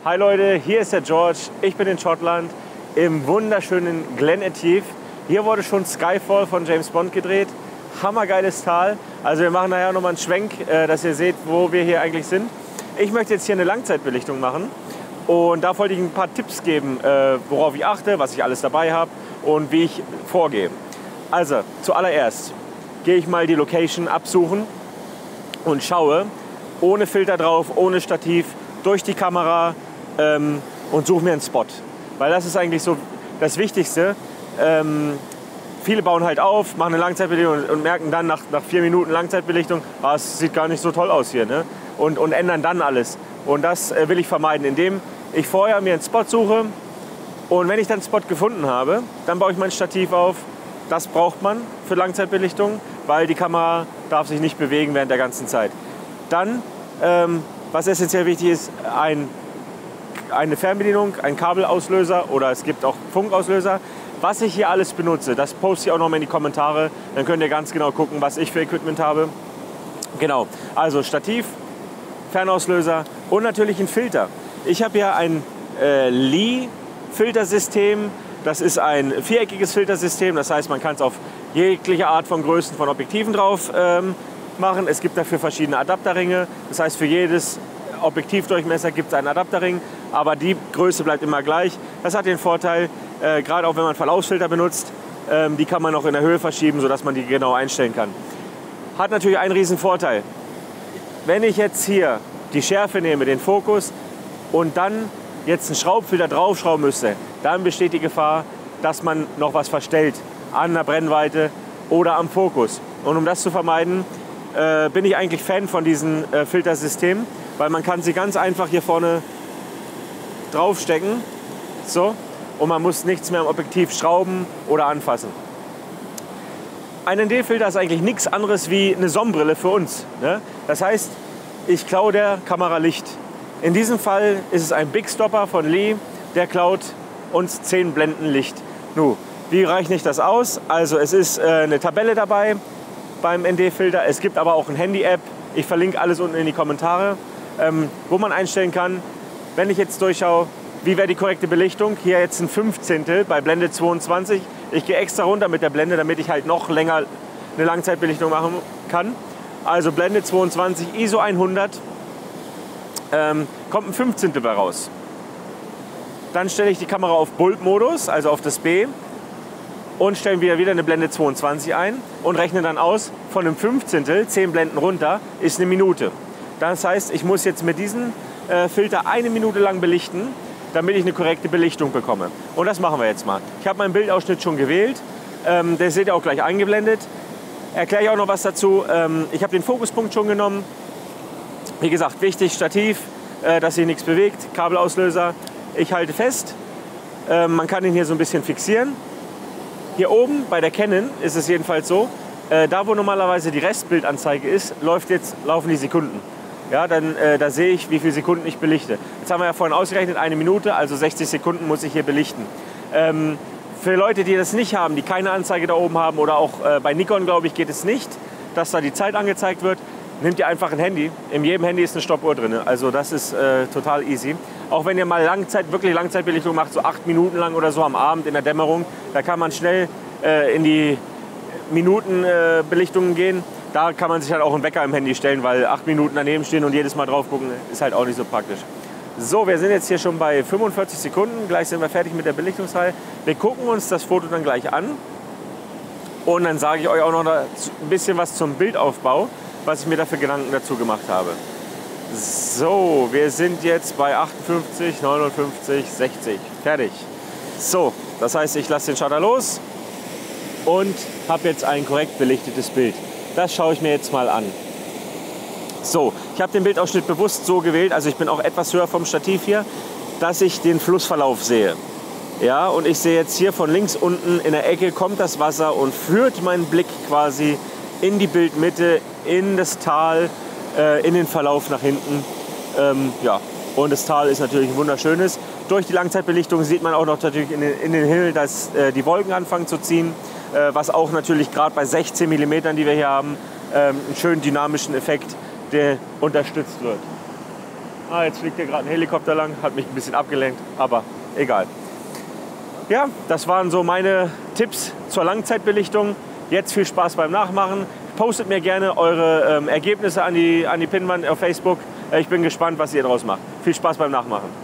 Hi Leute, hier ist der George. Ich bin in Schottland im wunderschönen Glen Etive. Hier wurde schon Skyfall von James Bond gedreht. Hammergeiles Tal. Also wir machen nachher nochmal einen Schwenk, dass ihr seht, wo wir hier eigentlich sind. Ich möchte jetzt hier eine Langzeitbelichtung machen und da wollte ich ein paar Tipps geben, worauf ich achte, was ich alles dabei habe und wie ich vorgehe. Also zuallererst gehe ich mal die Location absuchen und schaue ohne Filter drauf, ohne Stativ, durch die Kamera und suche mir einen Spot. Weil das ist eigentlich so das Wichtigste. Viele bauen halt auf, machen eine Langzeitbelichtung und merken dann nach 4 Minuten Langzeitbelichtung, es sieht gar nicht so toll aus hier, ne? Und ändern dann alles. Und das will ich vermeiden, indem ich vorher mir einen Spot suche und wenn ich dann einen Spot gefunden habe, dann baue ich mein Stativ auf. Das braucht man für Langzeitbelichtung, weil die Kamera darf sich nicht bewegen während der ganzen Zeit. Dann, was essentiell wichtig ist, eine Fernbedienung, ein Kabelauslöser oder es gibt auch Funkauslöser. Was ich hier alles benutze, das poste ich auch noch mal in die Kommentare. Dann könnt ihr ganz genau gucken, was ich für Equipment habe. Genau, also Stativ, Fernauslöser und natürlich ein Filter. Ich habe ja ein Lee-Filtersystem. Das ist ein viereckiges Filtersystem. Das heißt, man kann es auf jegliche Art von Größen von Objektiven drauf machen. Es gibt dafür verschiedene Adapterringe. Das heißt, für jedes Objektivdurchmesser gibt es einen Adapterring, aber die Größe bleibt immer gleich. Das hat den Vorteil, gerade auch wenn man Verlaufsfilter benutzt, die kann man auch in der Höhe verschieben, sodass man die genau einstellen kann. Hat natürlich einen riesen Vorteil. Wenn ich jetzt hier die Schärfe nehme, den Fokus und dann jetzt einen Schraubfilter draufschrauben müsste, dann besteht die Gefahr, dass man noch was verstellt an der Brennweite oder am Fokus. Und um das zu vermeiden, bin ich eigentlich Fan von diesen Filtersystemen, weil man kann sie ganz einfach hier vorne draufstecken, so, und man muss nichts mehr am Objektiv schrauben oder anfassen. Ein ND-Filter ist eigentlich nichts anderes wie eine Sonnenbrille für uns, ne? Das heißt, ich klaue der Kamera Licht. In diesem Fall ist es ein Big Stopper von Lee, der klaut uns 10 Blenden Licht. Nun, wie rechne ich das aus? Also es ist eine Tabelle dabei beim ND-Filter, es gibt aber auch eine Handy-App, ich verlinke alles unten in die Kommentare, wo man einstellen kann, wenn ich jetzt durchschaue, wie wäre die korrekte Belichtung. Hier jetzt ein 15. bei Blende 22. Ich gehe extra runter mit der Blende, damit ich halt noch länger eine Langzeitbelichtung machen kann. Also Blende 22, ISO 100, kommt ein 15. bei raus. Dann stelle ich die Kamera auf Bulb-Modus, also auf das B, und stellen wieder eine Blende 22 ein und rechne dann aus, von einem 15. 10 Blenden runter ist eine Minute. Das heißt, ich muss jetzt mit diesem Filter 1 Minute lang belichten, damit ich eine korrekte Belichtung bekomme. Und das machen wir jetzt mal. Ich habe meinen Bildausschnitt schon gewählt, der seht ihr auch gleich eingeblendet. Erkläre ich auch noch was dazu. Ich habe den Fokuspunkt schon genommen. Wie gesagt, wichtig, Stativ, dass sich nichts bewegt, Kabelauslöser. Ich halte fest, man kann ihn hier so ein bisschen fixieren. Hier oben bei der Canon ist es jedenfalls so, da wo normalerweise die Restbildanzeige ist, laufen die Sekunden. Ja, dann da sehe ich, wie viele Sekunden ich belichte. Jetzt haben wir ja vorhin ausgerechnet, 1 Minute, also 60 Sekunden muss ich hier belichten. Für Leute, die das nicht haben, die keine Anzeige da oben haben oder auch bei Nikon, glaube ich, geht es nicht, dass da die Zeit angezeigt wird, nehmt ihr einfach ein Handy. In jedem Handy ist eine Stoppuhr drin, also das ist total easy. Auch wenn ihr mal wirklich Langzeitbelichtung macht, so 8 Minuten lang oder so am Abend in der Dämmerung, da kann man schnell in die Minutenbelichtungen gehen. Da kann man sich halt auch einen Wecker im Handy stellen, weil 8 Minuten daneben stehen und jedes Mal drauf gucken, ist halt auch nicht so praktisch. So, wir sind jetzt hier schon bei 45 Sekunden. Gleich sind wir fertig mit der Belichtungsreihe. Wir gucken uns das Foto dann gleich an. Und dann sage ich euch auch noch ein bisschen was zum Bildaufbau, was ich mir dafür Gedanken dazu gemacht habe. So, wir sind jetzt bei 58, 59, 60. Fertig. So, das heißt, ich lasse den Shutter los und habe jetzt ein korrekt belichtetes Bild. Das schaue ich mir jetzt mal an. So, ich habe den Bildausschnitt bewusst so gewählt, also ich bin auch etwas höher vom Stativ hier, dass ich den Flussverlauf sehe. Ja, und ich sehe jetzt hier von links unten in der Ecke kommt das Wasser und führt meinen Blick quasi in die Bildmitte, in das Tal, in den Verlauf nach hinten. Ja, und das Tal ist natürlich ein wunderschönes. Durch die Langzeitbelichtung sieht man auch noch natürlich in den Himmel, dass die Wolken anfangen zu ziehen, was auch natürlich gerade bei 16 mm, die wir hier haben, einen schönen dynamischen Effekt, der unterstützt wird. Ah, jetzt fliegt hier gerade ein Helikopter lang, hat mich ein bisschen abgelenkt, aber egal. Ja, das waren so meine Tipps zur Langzeitbelichtung. Jetzt viel Spaß beim Nachmachen. Postet mir gerne eure Ergebnisse an die Pinnwand auf Facebook. Ich bin gespannt, was ihr daraus macht. Viel Spaß beim Nachmachen.